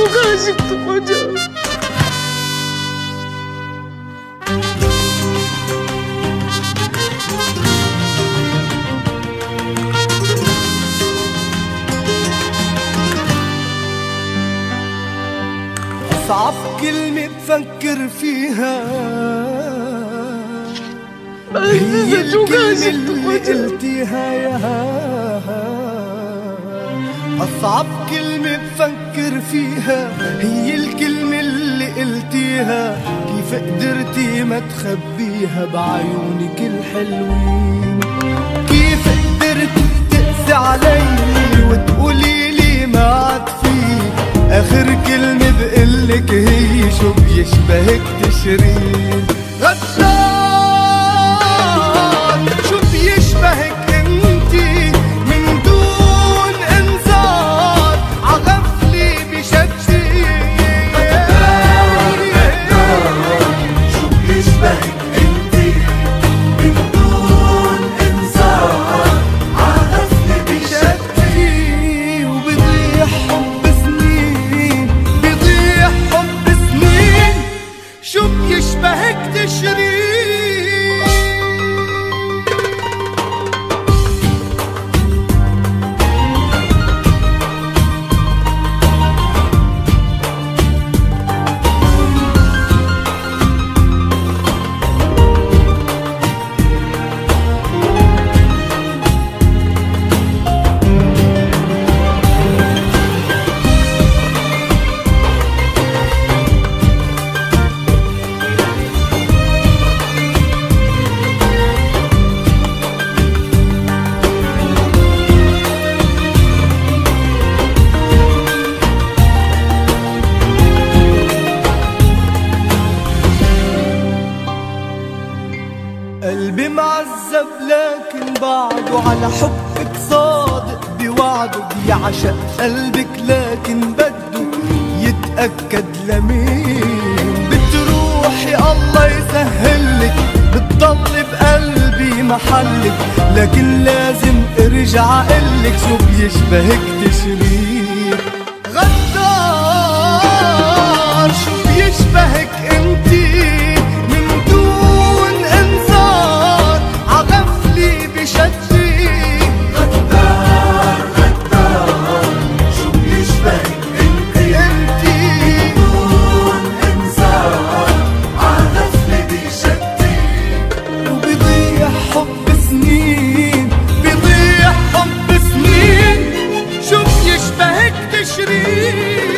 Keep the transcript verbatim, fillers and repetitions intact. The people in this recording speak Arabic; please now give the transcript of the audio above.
çok aşıktım hocam. أصعب كلمة بفكر فيها هي الكلمة اللي قلتيها يا أصعب كلمة بفكر فيها هي الكلمة اللي قلتيها. كيف قدرتي ما تخبيها بعيونك الحلوين؟ كيف قدرتي تقسي علي وتقولي لي ما عاد في؟ آخر كلمة بقلك هي شو بيشبهك تشرين؟ غدار شو بيشبهك انتي من دون انذار عغفلي بشكشي؟ غدار غدار شو بيشبهك انتي من دون انذار عغفلي بشكشي؟ وبضيع حب سنين بضيع حب سنين شو بيشبهك تشرين؟ قلبي معذب لكن بعده على حبك صادق بوعده. بيعشق قلبك لكن بده يتأكد لمين؟ بتروحي الله يسهلك بتضل بقلبي محلك، لكن لازم ارجع قلك شو بيشبهك تشرين؟ غدار شو بيشبهك انتي من دون انذار عغفلي بشكلي؟ غدار غدار شو بيشبهك انتي انتي من دون انذار عغفلي بشكلي؟ وبضيع حب سنين بضيع حب سنين شو بيشبهك تشرين؟